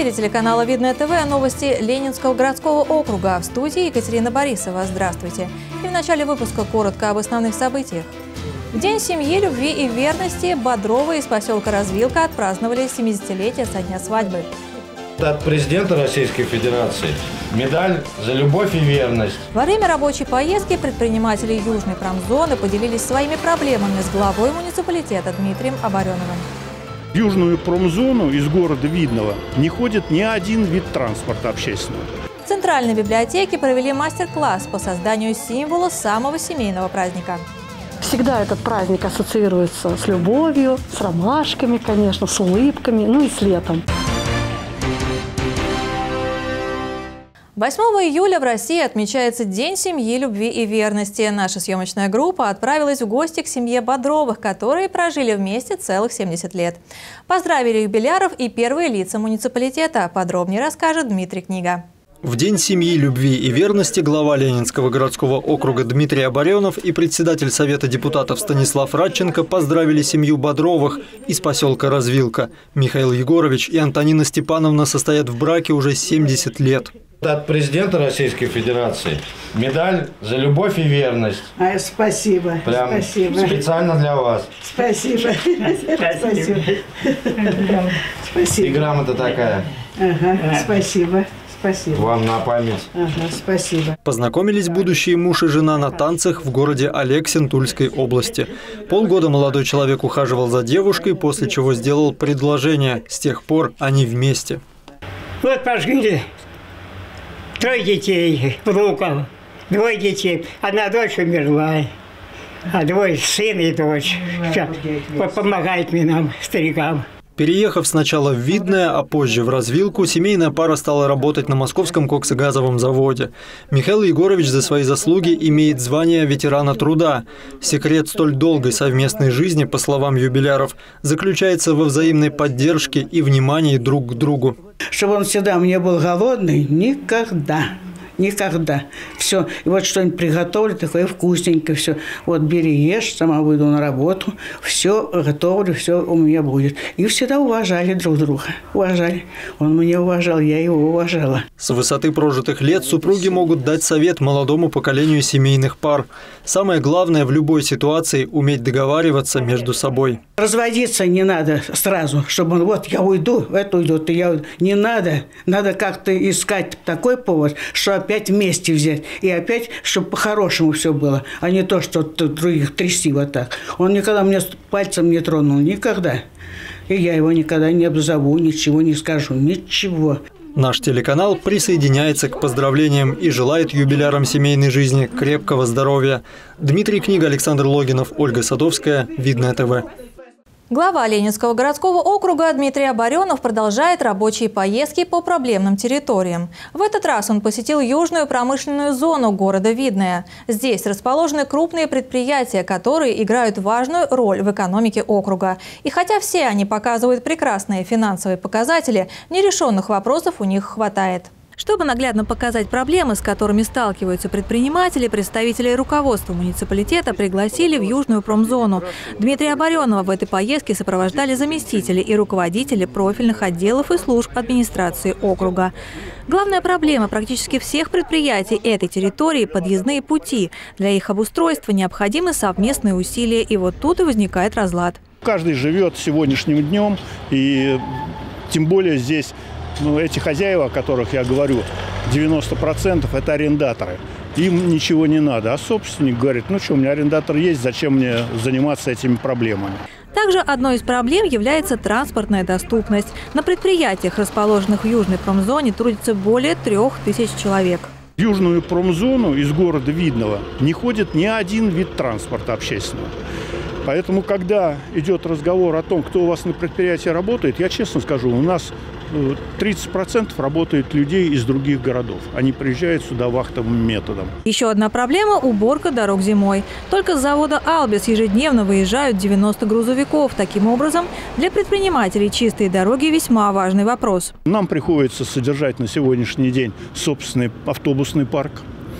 эфире телеканала «Видное ТВ» новости Ленинского городского округа. В студии Екатерина Борисова. Здравствуйте. И в начале выпуска коротко об основных событиях. В День семьи, любви и верности Бодровы из поселка Развилка отпраздновали 70-летие со дня свадьбы. От президента Российской Федерации медаль за любовь и верность. Во время рабочей поездки предприниматели Южной промзоны поделились своими проблемами с главой муниципалитета Дмитрием Обореновым. В Южную промзону из города Видного не ходит ни один вид транспорта общественного. В Центральной библиотеке провели мастер-класс по созданию символа самого семейного праздника. Всегда этот праздник ассоциируется с любовью, с ромашками, конечно, с улыбками, ну и с летом. 8 июля в России отмечается День семьи, любви и верности. Наша съемочная группа отправилась в гости к семье Бодровых, которые прожили вместе целых 70 лет. Поздравили юбиляров и первые лица муниципалитета. Подробнее расскажет Дмитрий Книга. В День семьи, любви и верности глава Ленинского городского округа Дмитрий Оборенов и председатель Совета депутатов Станислав Радченко поздравили семью Бодровых из поселка Развилка. Михаил Егорович и Антонина Степановна состоят в браке уже 70 лет. От президента Российской Федерации медаль за любовь и верность. Спасибо. Прям спасибо. Специально для вас. Спасибо. Спасибо. Спасибо. И грамота такая. Ага, спасибо. Спасибо. Вам на память. Ага, спасибо. Познакомились будущие муж и жена на танцах в городе Алексин Тульской области. Полгода молодой человек ухаживал за девушкой, после чего сделал предложение. С тех пор они вместе. Вот пожили 3 детей, внуков, 2 детей. Одна дочь умерла, а 2 сын и дочь. Сейчас помогает мне нам, старикам. Переехав сначала в Видное, а позже в Развилку, семейная пара стала работать на московском коксогазовом заводе. Михаил Егорович за свои заслуги имеет звание ветерана труда. Секрет столь долгой совместной жизни, по словам юбиляров, заключается во взаимной поддержке и внимании друг к другу. Чтобы он всегда мне был голодный, никогда. Никогда. Все. И вот что-нибудь приготовлю, такое вкусненькое, все. Вот бери, ешь, сама выйду на работу, все готовлю, все у меня будет. И всегда уважали друг друга. Уважали. Он меня уважал, я его уважала. С высоты прожитых лет супруги могут дать совет молодому поколению семейных пар. Самое главное в любой ситуации – уметь договариваться между собой. Разводиться не надо сразу, чтобы он, вот я уйду, это уйдет, и я уйду. Не надо. Надо как-то искать такой повод, что опять вместе взять. И опять, чтобы по-хорошему все было, а не то, что других трясти вот так. Он никогда мне пальцем не тронул. Никогда. И я его никогда не обзову, ничего не скажу. Ничего. Наш телеканал присоединяется к поздравлениям и желает юбилярам семейной жизни крепкого здоровья. Дмитрий Книга, Александр Логинов, Ольга Садовская, Видное ТВ. Глава Ленинского городского округа Дмитрий Оборенов продолжает рабочие поездки по проблемным территориям. В этот раз он посетил южную промышленную зону города Видное. Здесь расположены крупные предприятия, которые играют важную роль в экономике округа. И хотя все они показывают прекрасные финансовые показатели, нерешенных вопросов у них хватает. Чтобы наглядно показать проблемы, с которыми сталкиваются предприниматели, представители руководства муниципалитета пригласили в Южную промзону. Дмитрия Оборенова в этой поездке сопровождали заместители и руководители профильных отделов и служб администрации округа. Главная проблема практически всех предприятий этой территории – подъездные пути. Для их обустройства необходимы совместные усилия, и вот тут и возникает разлад. Каждый живет сегодняшним днем, и тем более здесь… эти хозяева, о которых я говорю, 90% это арендаторы. Им ничего не надо. А собственник говорит, ну что, у меня арендатор есть, зачем мне заниматься этими проблемами? Также одной из проблем является транспортная доступность. На предприятиях, расположенных в Южной промзоне, трудится более 3000 человек. В Южную промзону из города Видного не ходит ни один вид транспорта общественного. Поэтому, когда идет разговор о том, кто у вас на предприятии работает, я честно скажу, у нас 30% работает людей из других городов. Они приезжают сюда вахтовым методом. Еще одна проблема – уборка дорог зимой. Только с завода «Албис» ежедневно выезжают 90 грузовиков. Таким образом, для предпринимателей чистые дороги – весьма важный вопрос. Нам приходится содержать на сегодняшний день собственный автобусный парк.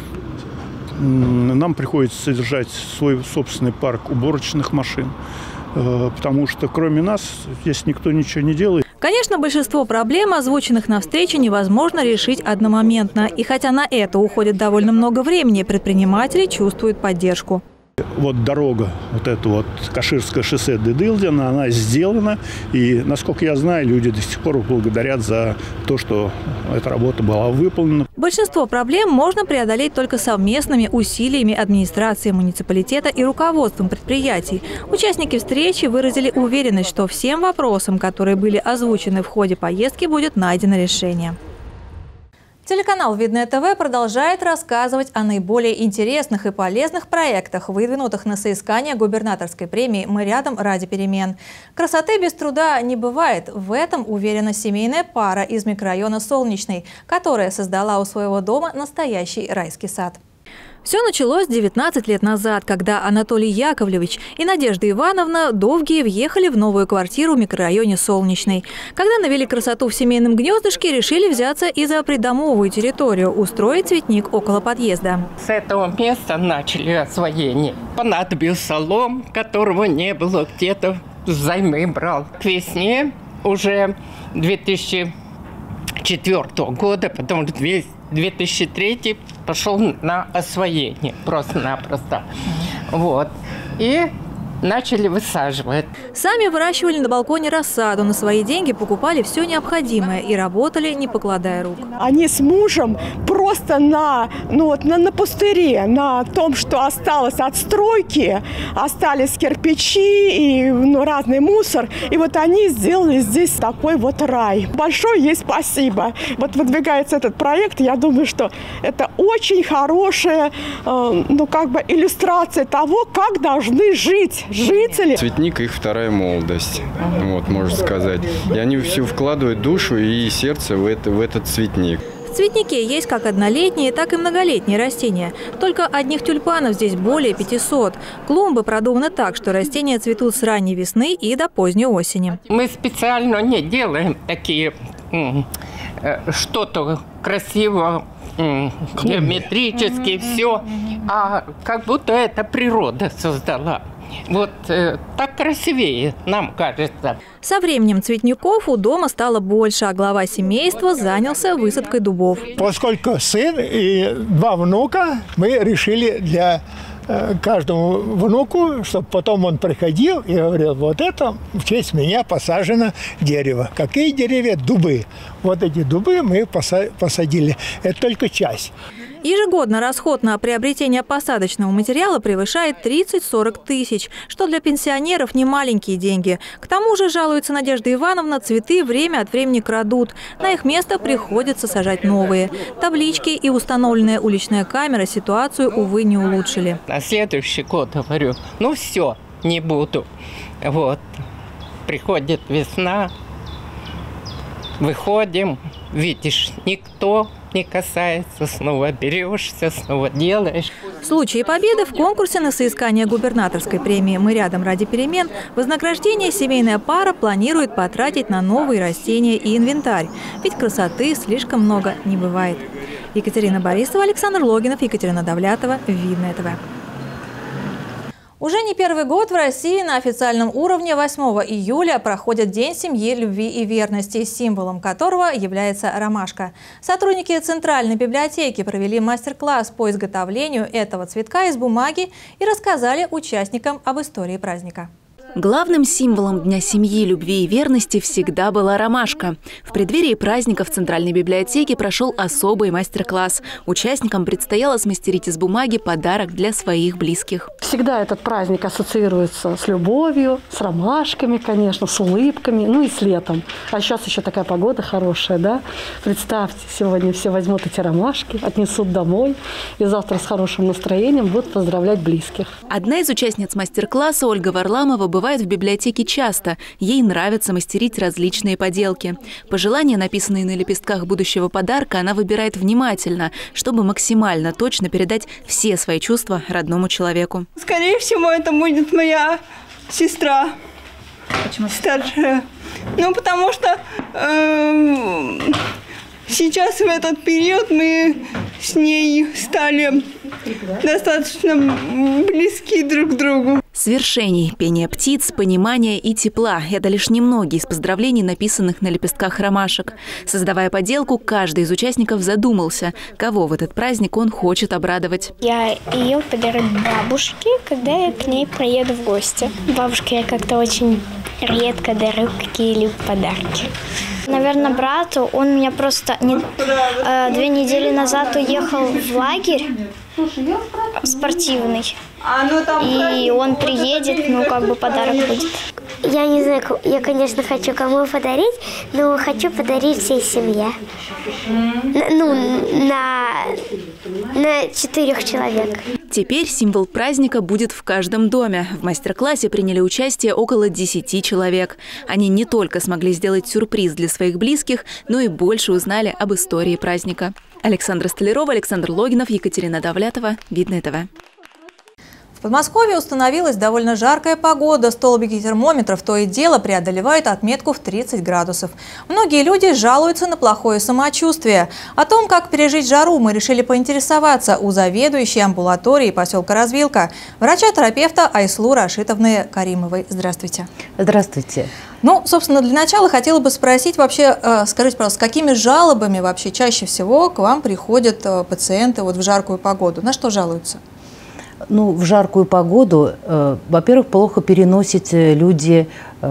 Нам приходится содержать свой собственный парк уборочных машин. Потому что кроме нас здесь никто ничего не делает. Конечно, большинство проблем, озвученных на встрече, невозможно решить одномоментно. И хотя на это уходит довольно много времени, предприниматели чувствуют поддержку. Вот дорога, вот это вот Каширское шоссе до Дылдина, она сделана. И, насколько я знаю, люди до сих пор благодарят за то, что эта работа была выполнена. Большинство проблем можно преодолеть только совместными усилиями администрации муниципалитета и руководством предприятий. Участники встречи выразили уверенность, что всем вопросам, которые были озвучены в ходе поездки, будет найдено решение. Телеканал «Видное ТВ» продолжает рассказывать о наиболее интересных и полезных проектах, выдвинутых на соискание губернаторской премии «Мы рядом ради перемен». Красоты без труда не бывает. В этом уверена семейная пара из микрорайона Солнечный, которая создала у своего дома настоящий райский сад. Все началось 19 лет назад, когда Анатолий Яковлевич и Надежда Ивановна Довгие въехали в новую квартиру в микрорайоне Солнечный. Когда навели красоту в семейном гнездышке, решили взяться и за придомовую территорию, устроить цветник около подъезда. С этого места начали освоение. Понадобился лом, которого не было, где-то взаймы брал. К весне уже 2004 года, потом 2003 пошел на освоение просто-напросто. Вот. И начали высаживать. Сами выращивали на балконе рассаду, на свои деньги покупали все необходимое и работали, не покладая рук. Они с мужем просто на пустыре, на том, что осталось от стройки, остались кирпичи и разный мусор. И вот они сделали здесь такой вот рай. Большое ей спасибо. Вот выдвигается этот проект, я думаю, что это очень хорошая иллюстрация того, как должны жить жители. Цветник — их вторая молодость, вот, можно сказать. И они все вкладывают душу и сердце в этот цветник. В цветнике есть как однолетние, так и многолетние растения. Только одних тюльпанов здесь более 500. Клумбы продуманы так, что растения цветут с ранней весны и до поздней осени. Мы специально не делаем такие что-то красиво, геометрически, все, а как будто это природа создала. Вот так красивее, нам кажется. Со временем цветников у дома стало больше, а глава семейства занялся высадкой дубов. Поскольку сын и 2 внука, мы решили для каждому внуку, чтобы потом он приходил и говорил: вот это в честь меня посажено дерево. Какие деревья? Дубы. Вот эти дубы мы посадили. Это только часть. Ежегодно расход на приобретение посадочного материала превышает 30-40 тысяч, что для пенсионеров не маленькие деньги. К тому же, жалуется Надежда Ивановна, цветы время от времени крадут. На их место приходится сажать новые. Таблички и установленная уличная камера ситуацию, увы, не улучшили. На следующий год говорю: ну все, не буду. Вот. Приходит весна, выходим, видишь, никто не касается, снова берешься, снова делаешь. В случае победы в конкурсе на соискание губернаторской премии «Мы рядом ради перемен» вознаграждение семейная пара планирует потратить на новые растения и инвентарь. Ведь красоты слишком много не бывает. Екатерина Борисова, Александр Логинов, Екатерина Давлятова, Видное ТВ. Уже не первый год в России на официальном уровне 8 июля проходит День семьи, любви и верности, символом которого является ромашка. Сотрудники Центральной библиотеки провели мастер-класс по изготовлению этого цветка из бумаги и рассказали участникам об истории праздника. Главным символом Дня семьи, любви и верности всегда была ромашка. В преддверии праздника в Центральной библиотеке прошел особый мастер-класс. Участникам предстояло смастерить из бумаги подарок для своих близких. Всегда этот праздник ассоциируется с любовью, с ромашками, конечно, с улыбками, и с летом. А сейчас еще такая погода хорошая, да? Представьте, сегодня все возьмут эти ромашки, отнесут домой и завтра с хорошим настроением будут поздравлять близких. Одна из участниц мастер-класса, Ольга Варламова, бывает в библиотеке часто. Ей нравится мастерить различные поделки. Пожелания, написанные на лепестках будущего подарка, она выбирает внимательно, чтобы максимально точно передать все свои чувства родному человеку. Скорее всего, это будет моя сестра. Почему? Старшая. Потому что сейчас, в этот период, мы с ней стали достаточно близки друг к другу. Свершений, пения птиц, понимания и тепла – это лишь немногие из поздравлений, написанных на лепестках ромашек. Создавая поделку, каждый из участников задумался, кого в этот праздник он хочет обрадовать. Я ее подарю бабушке, когда я к ней приеду в гости. Бабушке я как-то очень редко дарю какие-либо подарки. Наверное, брату. Он меня просто 2 недели назад уехал в лагерь спортивный. И он приедет, ну, как бы подарок будет. Я не знаю, я, конечно, хочу кому подарить, но хочу подарить всей семье. На 4 человек. Теперь символ праздника будет в каждом доме. В мастер-классе приняли участие около 10 человек. Они не только смогли сделать сюрприз для своих близких, но и больше узнали об истории праздника. Александра Столярова, Александр Логинов, Екатерина Давлятова, Видное ТВ. В Подмосковье установилась довольно жаркая погода. Столбики термометров то и дело преодолевают отметку в 30 градусов. Многие люди жалуются на плохое самочувствие. О том, как пережить жару, мы решили поинтересоваться у заведующей амбулатории поселка Развилка, врача-терапевта Айслу Рашитовны Каримовой. Здравствуйте. Здравствуйте. Ну, собственно, для начала хотела бы спросить вообще, скажите, пожалуйста, с какими жалобами вообще чаще всего к вам приходят пациенты вот в жаркую погоду? На что жалуются? Ну, в жаркую погоду, во-первых, плохо переносят люди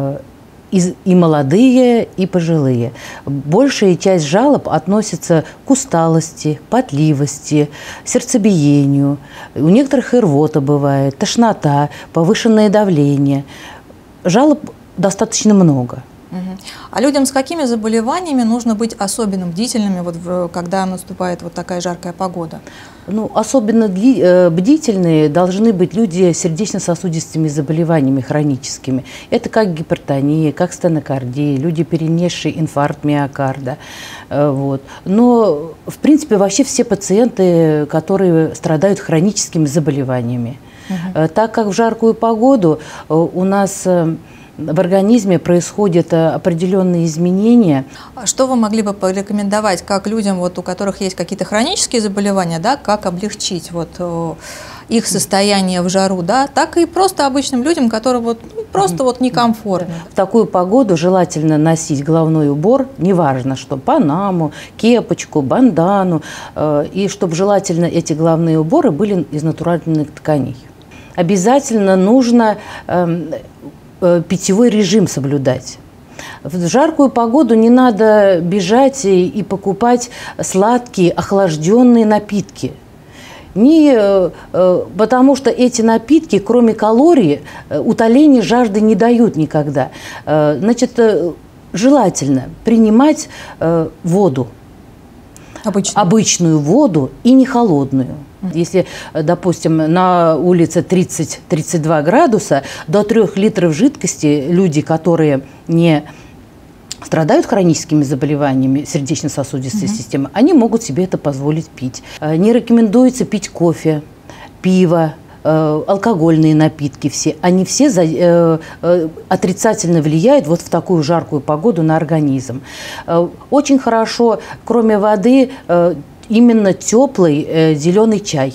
и молодые, и пожилые. Большая часть жалоб относится к усталости, потливости, сердцебиению. У некоторых и рвота бывает, тошнота, повышенное давление. Жалоб достаточно много. А людям с какими заболеваниями нужно быть особенно бдительными, вот, когда наступает вот такая жаркая погода? Ну, особенно бдительные должны быть люди с сердечно-сосудистыми заболеваниями хроническими. Это как гипертония, как стенокардия, люди, перенесшие инфаркт миокарда. Вот. Но, в принципе, вообще все пациенты, которые страдают хроническими заболеваниями. Так как в жаркую погоду у нас в организме происходят определенные изменения. Что вы могли бы порекомендовать, как людям, вот, у которых есть какие-то хронические заболевания, да, как облегчить вот, их состояние в жару, да, так и просто обычным людям, которым вот, просто вот некомфортно? В такую погоду желательно носить головной убор, неважно, что панаму, кепочку, бандану, и чтобы желательно эти головные уборы были из натуральных тканей. Обязательно нужно питьевой режим соблюдать. В жаркую погоду не надо бежать и покупать сладкие, охлажденные напитки. Потому что эти напитки, кроме калорий, утоления жажды не дают никогда. Значит, желательно принимать воду, обычную воду и не холодную. Если, допустим, на улице 30-32 градуса, до 3 литров жидкости люди, которые не страдают хроническими заболеваниями сердечно-сосудистой системы, они могут себе это позволить пить. Не рекомендуется пить кофе, пиво, алкогольные напитки все. Они все отрицательно влияют вот в такую жаркую погоду на организм. Очень хорошо, кроме воды, именно теплый зеленый чай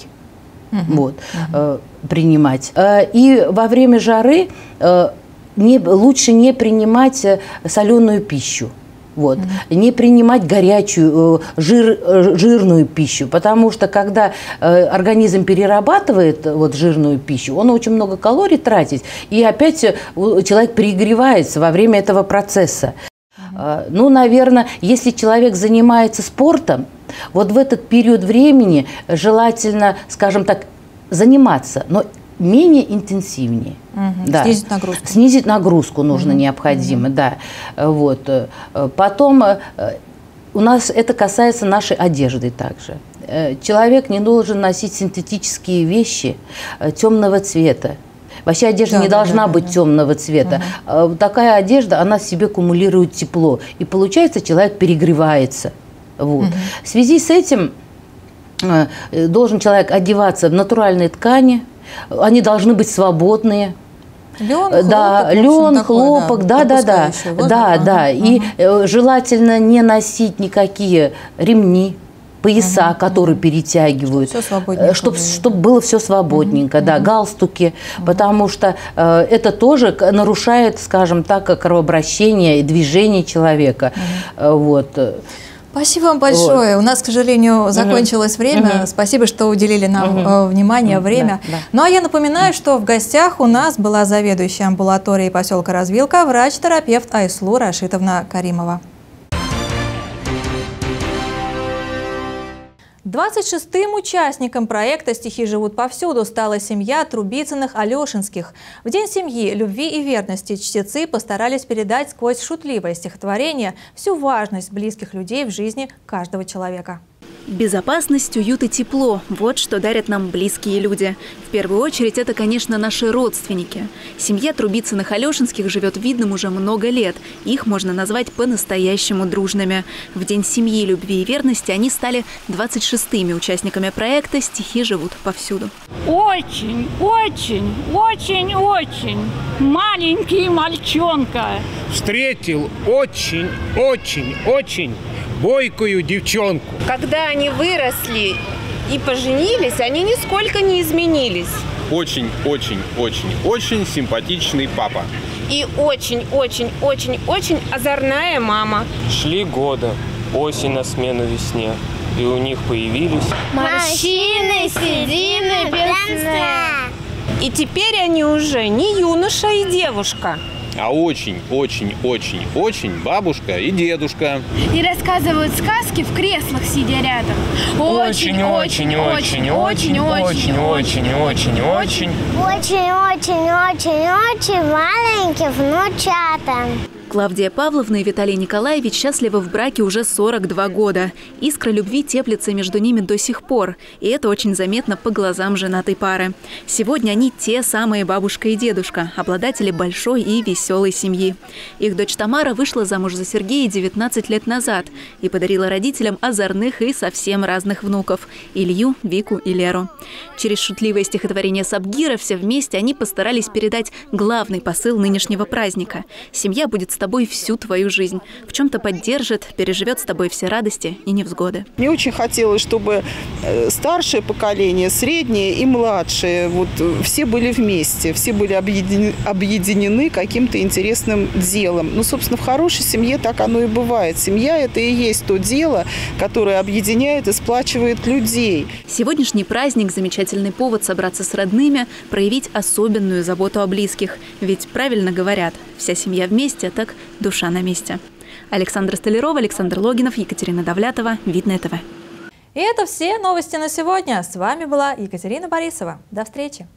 принимать. И во время жары лучше не принимать соленую пищу. Вот. Не принимать горячую, жирную пищу, потому что когда организм перерабатывает вот, жирную пищу, он очень много калорий тратит, и опять человек перегревается во время этого процесса. Ну, наверное, если человек занимается спортом, вот в этот период времени желательно, скажем так, заниматься, но менее интенсивнее. Да. Снизить нагрузку. Снизить нагрузку нужно, необходимо, да. Вот. Потом у нас это касается нашей одежды также. Человек не должен носить синтетические вещи темного цвета. Вообще одежда не должна быть темного цвета. Такая одежда, она в себе кумулирует тепло. И получается, человек перегревается. Вот. В связи с этим должен человек одеваться в натуральные ткани. Они должны быть свободные. Лен, хлопок, да. И желательно не носить никакие ремни пояса, которые перетягивают, чтобы было все свободненько, да, галстуки, потому что это тоже нарушает, скажем так, кровообращение и движение человека. Вот. Спасибо вам большое. Вот. У нас, к сожалению, закончилось время. Спасибо, что уделили нам внимание, время. Ну а я напоминаю, что в гостях у нас была заведующая амбулаторией поселка Развилка, врач-терапевт Айслу Рашитовна Каримова. 26-м участником проекта «Стихи живут повсюду» стала семья Трубицыных-Алешинских. В День семьи, любви и верности чтецы постарались передать сквозь шутливое стихотворение всю важность близких людей в жизни каждого человека. Безопасность, уют и тепло – вот что дарят нам близкие люди. В первую очередь это, конечно, наши родственники. Семья Трубицыных-Алешинских живет в Видном уже много лет. Их можно назвать по-настоящему дружными. В День семьи, любви и верности они стали 26-ми участниками проекта «Стихи живут повсюду». Очень, очень, очень, очень маленький мальчонка встретил очень, очень, очень бойкую девчонку. Когда они выросли и поженились, они нисколько не изменились. Очень, очень, очень, очень симпатичный папа. И очень, очень, очень, очень озорная мама. Шли годы, осень на смену весне, и у них появились морщины, седины, пенсне. И теперь они уже не юноша и девушка, а очень, очень, очень, очень бабушка и дедушка. И рассказывают сказки в креслах, сидя рядом. Очень, очень, очень, очень, очень, очень, очень, очень, очень. Очень, очень, очень, очень маленькие внучата. Клавдия Павловна и Виталий Николаевич счастливы в браке уже 42 года. Искра любви теплится между ними до сих пор. И это очень заметно по глазам женатой пары. Сегодня они те самые бабушка и дедушка, обладатели большой и веселой семьи. Их дочь Тамара вышла замуж за Сергея 19 лет назад и подарила родителям озорных и совсем разных внуков – Илью, Вику и Леру. Через шутливое стихотворение Сабгира все вместе они постарались передать главный посыл нынешнего праздника. Семья будет с тобой всю твою жизнь. В чем-то поддержит, переживет с тобой все радости и невзгоды. Мне очень хотелось, чтобы старшее поколение, среднее и младшее, вот все были вместе, все были объединены каким-то интересным делом. Ну, собственно, в хорошей семье так оно и бывает. Семья – это и есть то дело, которое объединяет и сплачивает людей. Сегодняшний праздник – замечательный повод собраться с родными, проявить особенную заботу о близких. Ведь правильно говорят, вся семья вместе, так душа на месте. Александра Столярова, Александр Логинов, Екатерина Давлятова, Видное ТВ. И это все новости на сегодня. С вами была Екатерина Борисова. До встречи.